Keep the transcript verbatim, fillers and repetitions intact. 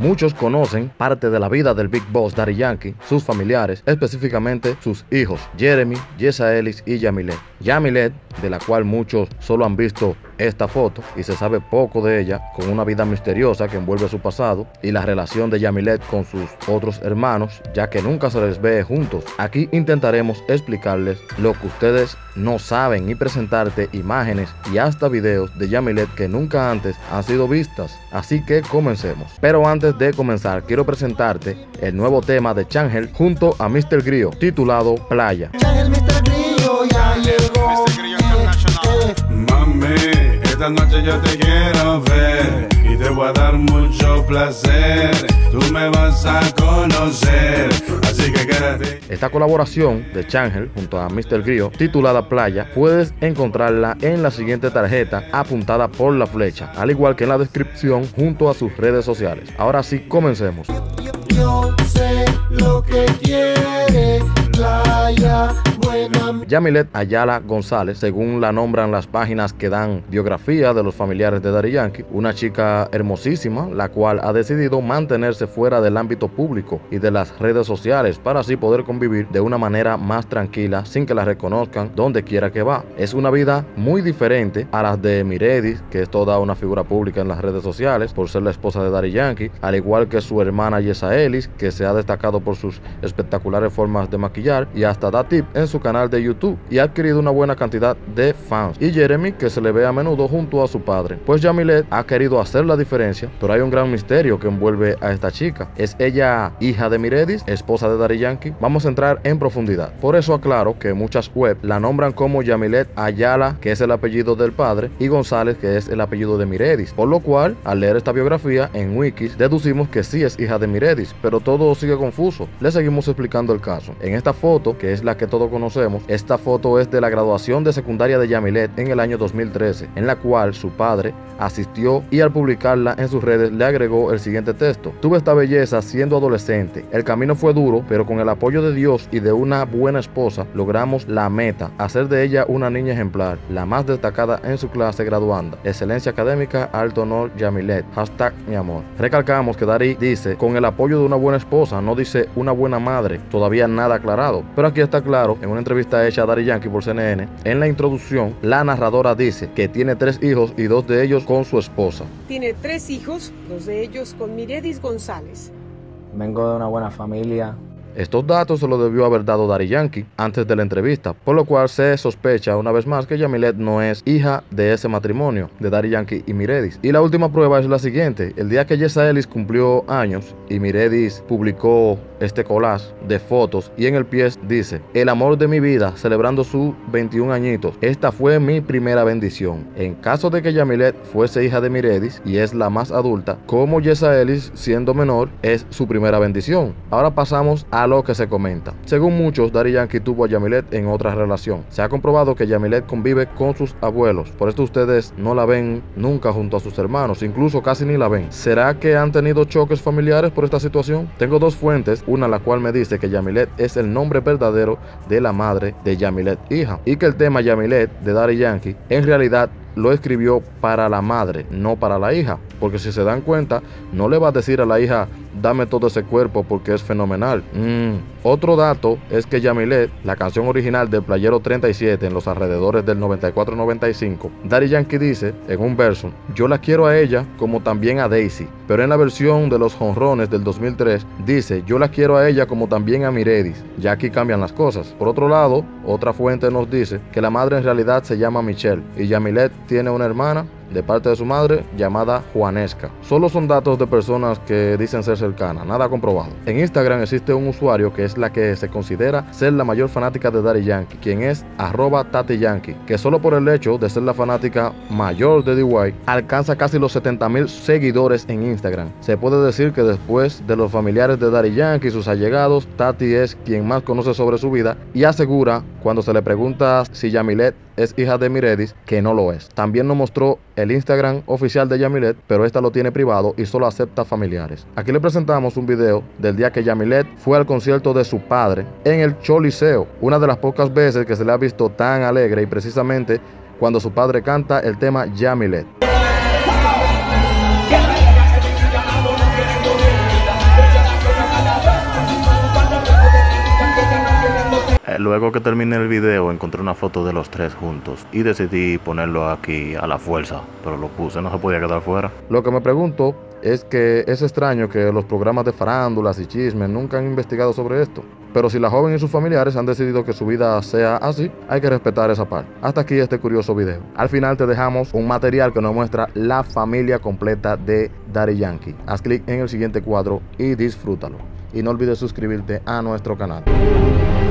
Muchos conocen parte de la vida del Big Boss Daddy Yankee, sus familiares, específicamente sus hijos, Jeremy, Yesa Ellis y Yamilet. Yamilet, de la cual muchos solo han visto esta foto y se sabe poco de ella, con una vida misteriosa que envuelve su pasado y la relación de Yamilet con sus otros hermanos, ya que nunca se les ve juntos. Aquí intentaremos explicarles lo que ustedes no saben y presentarte imágenes y hasta videos de Yamilet que nunca antes han sido vistas. Así que comencemos. Pero antes de comenzar, quiero presentarte el nuevo tema de Changel junto a mister Grillo, titulado Playa. Changel, mister Grillo ya llegó. mister Grillo International. Mami, esta noche yo te quiero ver y te voy a dar mucho placer. Tú me vas a conocer, así que quédate. Esta colaboración de Changel junto a mister Grillo, titulada Playa, puedes encontrarla en la siguiente tarjeta apuntada por la flecha, al igual que en la descripción junto a sus redes sociales. Ahora sí, comencemos. Yo, yo sé lo que quiere, playa buena. Yamilet Ayala González, según la nombran las páginas que dan biografía de los familiares de Daddy Yankee, una chica hermosísima, la cual ha decidido mantenerse fuera del ámbito público y de las redes sociales para así poder convivir de una manera más tranquila sin que la reconozcan donde quiera que va. Es una vida muy diferente a las de Miredis, que es toda una figura pública en las redes sociales por ser la esposa de Daddy Yankee, al igual que su hermana Yesa Ellis, que se ha destacado por sus espectaculares formas de maquillar y hasta da tip en su canal de YouTube y ha adquirido una buena cantidad de fans. Y Jeremy, que se le ve a menudo junto a su padre. Pues Yamilet ha querido hacer la diferencia, pero hay un gran misterio que envuelve a esta chica. ¿Es ella hija de Miredis, esposa de Daddy Yankee? Vamos a entrar en profundidad. Por eso aclaro que muchas web la nombran como Yamilet Ayala, que es el apellido del padre, y González, que es el apellido de Miredis, por lo cual al leer esta biografía en Wikis deducimos que sí es hija de Miredis, pero todo sigue confuso. Le seguimos explicando el caso. En esta foto, que es la que todos conocemos, esta foto es de la graduación de secundaria de Yamilet en el año dos mil trece, en la cual su padre asistió y al publicarla en sus redes le agregó el siguiente texto: tuve esta belleza siendo adolescente, el camino fue duro, pero con el apoyo de Dios y de una buena esposa logramos la meta, hacer de ella una niña ejemplar, la más destacada en su clase graduanda, excelencia académica, alto honor Yamilet, hashtag mi amor. Recalcamos que Daddy dice con el apoyo de una buena esposa, no dice una buena madre, todavía nada aclarado, pero aquí está claro. En una entrevista hecha a Daddy Yankee por C N N, en la introducción, la narradora dice que tiene tres hijos y dos de ellos con su esposa. Tiene tres hijos, dos de ellos con Miredis González. Vengo de una buena familia. Estos datos se los debió haber dado Daddy Yankee antes de la entrevista, por lo cual se sospecha una vez más que Yamilet no es hija de ese matrimonio de Daddy Yankee y Miredis. Y la última prueba es la siguiente: el día que Yesa Ellis cumplió años y Miredis publicó este collage de fotos y en el pie dice: el amor de mi vida, celebrando sus veintiún añitos, esta fue mi primera bendición. En caso de que Yamilet fuese hija de Miredis y es la más adulta, como Yesa Ellis siendo menor es su primera bendición. Ahora pasamos a a lo que se comenta. Según muchos, Daddy Yankee tuvo a Yamilet en otra relación. Se ha comprobado que Yamilet convive con sus abuelos, por esto ustedes no la ven nunca junto a sus hermanos, incluso casi ni la ven. ¿Será que han tenido choques familiares por esta situación? Tengo dos fuentes, una la cual me dice que Yamilet es el nombre verdadero de la madre de Yamilet hija, y que el tema Yamilet de Daddy Yankee en realidad lo escribió para la madre, no para la hija, porque si se dan cuenta, no le va a decir a la hija: dame todo ese cuerpo porque es fenomenal. Mm. Otro dato es que Yamilet, la canción original del Playero treinta y siete en los alrededores del noventa y cuatro noventa y cinco, Daddy Yankee dice en un verso: yo la quiero a ella como también a Daisy, pero en la versión de los jonrones del dos mil tres dice: yo la quiero a ella como también a Miredis. Ya aquí cambian las cosas. Por otro lado, otra fuente nos dice que la madre en realidad se llama Michelle y Yamilet tiene una hermana de parte de su madre llamada Juanesca. Solo son datos de personas que dicen ser cercanas, nada comprobado. En Instagram existe un usuario que es la que se considera ser la mayor fanática de Daddy Yankee, quien es arroba Tati Yankee, que solo por el hecho de ser la fanática mayor de D Y alcanza casi los setenta mil seguidores en Instagram. Se puede decir que después de los familiares de Daddy Yankee y sus allegados, Tati es quien más conoce sobre su vida y asegura, cuando se le pregunta si Yamilet es hija de Miredis, que no lo es. También nos mostró el Instagram oficial de Yamilet, pero esta lo tiene privado y solo acepta familiares. Aquí le presentamos un video del día que Yamilet fue al concierto de su padre en el Choliseo, una de las pocas veces que se le ha visto tan alegre, y precisamente cuando su padre canta el tema Yamilet. Eh, luego que terminé el video encontré una foto de los tres juntos y decidí ponerlo aquí a la fuerza, pero lo puse, no se podía quedar fuera. Lo que me pregunto es que es extraño que los programas de farándulas y chismes nunca han investigado sobre esto. Pero si la joven y sus familiares han decidido que su vida sea así, hay que respetar esa parte. Hasta aquí este curioso video. Al final te dejamos un material que nos muestra la familia completa de Daddy Yankee. Haz clic en el siguiente cuadro y disfrútalo. Y no olvides suscribirte a nuestro canal.